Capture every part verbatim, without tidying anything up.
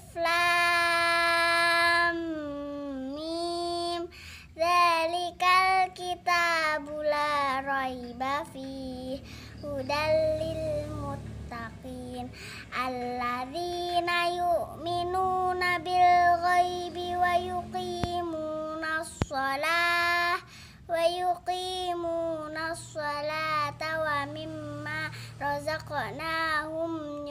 lam mim. Dzalikal kitabu la raiba fihi hudal lil muttaqin alladzina yu'minuna bil ghaibi wa yuqimunas shalah wa yuqimunas shalata wa mimma razaqnahum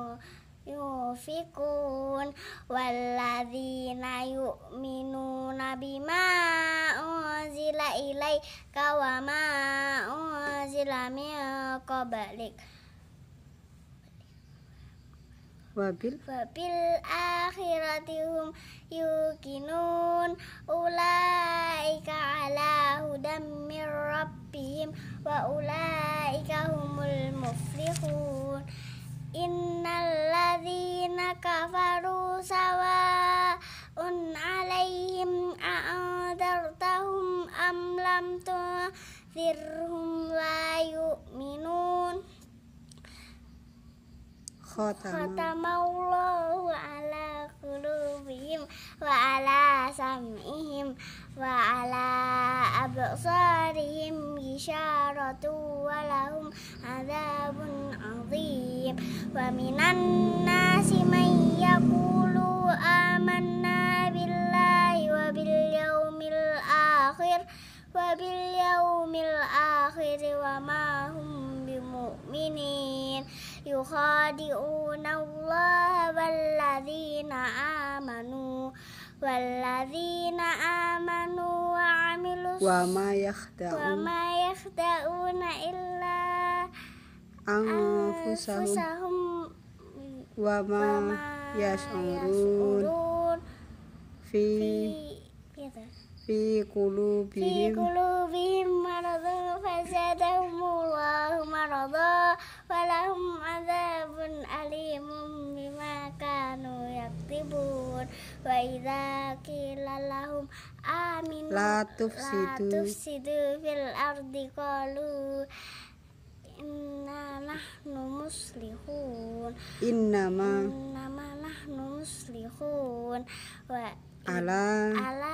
yunfikun walladzina yu'minuna bima unzila ilaika wa ma unzila min qablik wabil wabil akhirati hum yuqinun ulaika ala hudam mir rabbihim wa ulaika humul muflihun. Innal ladzina kafaru sawa'un 'alaihim a'andartahum am lam tunzirhum la yu'minun. Khatamallahu ala qulubihim wa ala sam'ihim wa ala absarihim gisharatu wa lahum adzabun adzim. Wa minan nasi man yaqulu amanna billahi wa bil yaumil akhir wa bil yaumil akhir wa ma hum bimu'minin. Yukhadi'una Allah walladzina amanu walladzina amanu wa amilus wa ma wa ma yakhda'una illa anfusahum wa ma yash'urun fi fi qulubihim fi qulubihim maradun fazadahumullahu marada walahum adzabun alimun bima kanu yaktibun. Wa idza qila lahum aminu la tufsidu la tufsidu fil ardi qalu inna nahnu muslihun innama innama nahnu muslihun wa ala ala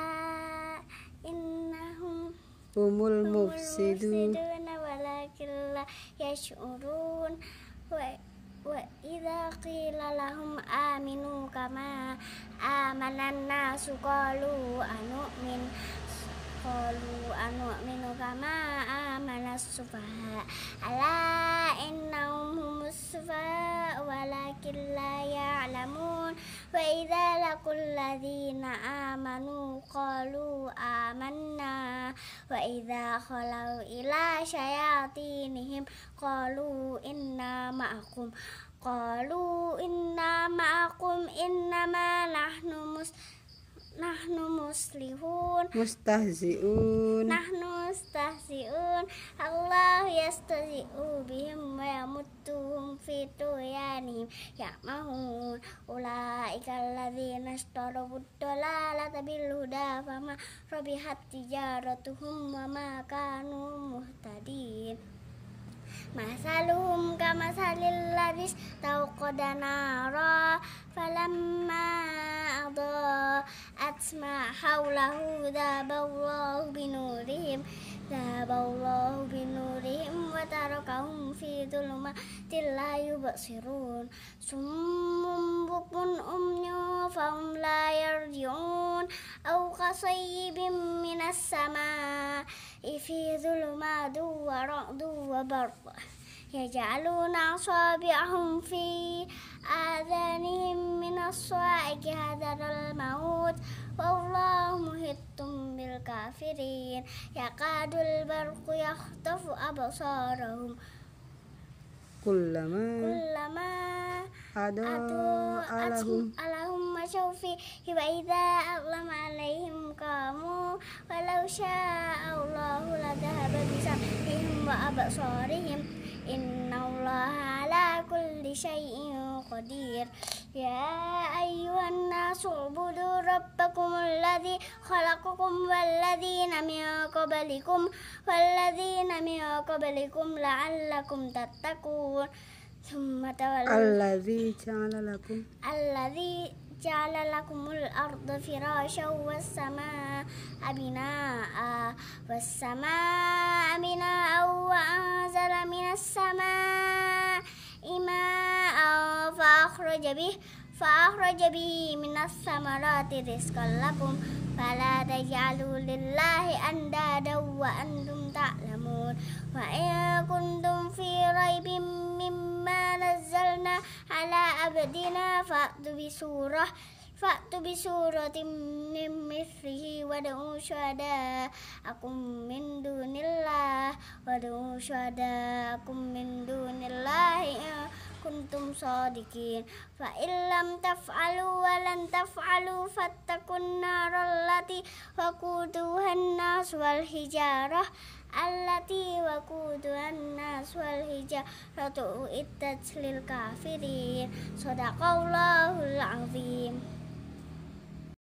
innahum humul mufsidun walakin la yash'urun. wa wa idza qila lahum aminu kama amanan nasu qalu anu'min qalu anu'minu kama amanas sufaha ala innahum humus sufaha walakin la ya'lamun. Wa idza laqul ladzina amanu qalu amanna wa idza khalau ila syayatinihim qalu inna ma'akum qalu inna ma'akum innama nahnu mus nahnu muslihun mustahzi'un nahnu mustahzi'un. Allah yastahzi'u bihim wa yamuttuhum fi tuyanihim ya'mahun. Ulaika alladzina ishtaraw ad-dalalata bil huda fama rabihat tijaratuhum wa ma kanu muhtadin. Masaluhum kamasalil ladzi istawqada nara falamma adaa'at ma hawlahu dhahaballahu binurihim dhahaballahu binurihim wa tarakahum fi dhulumatin la yubsirun. Summun bukmun umyun fahum la yarji'un aw kasayyibin minas samaa'i fi dhulumatin wa ra'dun wa barqun yaj'aluna asabi'ahum fi adhanihim minas sa'iqi hadaral maut wallahu muhittum bil kafirin. Yakadul barqu yakhtafu absarahum kullama kullama adu alahum alahum masyufi wa idza aqlama alaihim qamu walau syaa Allahu la dhahaba bisabihim wa absarihim innallaha ala kulli syai'in qadir. Ya ayyuhan nasu ubudu rabbakumul ladzi khalaqakum walladzina min qablikum walladzina min qablikum la'allakum tattaqun. Summa tawallu alladzi ja'ala lakum alladzi ja'ala lakumul arda firasyan was samaa binaa was samaa binaa wa anzala minas samaa ma'an fa akhraja bihi fa akhraja bihi minas samarati rizqan lakum fala taj'alu lillahi andada wa antum ta'lamun wa in kuntum fi raibin mimma nazzalna ala abdina fa'tu bi surah fa'tu bi suratin min mithlihi wad'u syuhada'akum min dunillah wad'u syuhada'akum min dunillahi in kuntum shadiqin fa illam taf'alu wa lan taf'alu fattakun naral lati waquduha an-nas wal hijarah allati waquduha an-nas wal hijaratu uiddat lil kafirin. Shadaqallahul azim.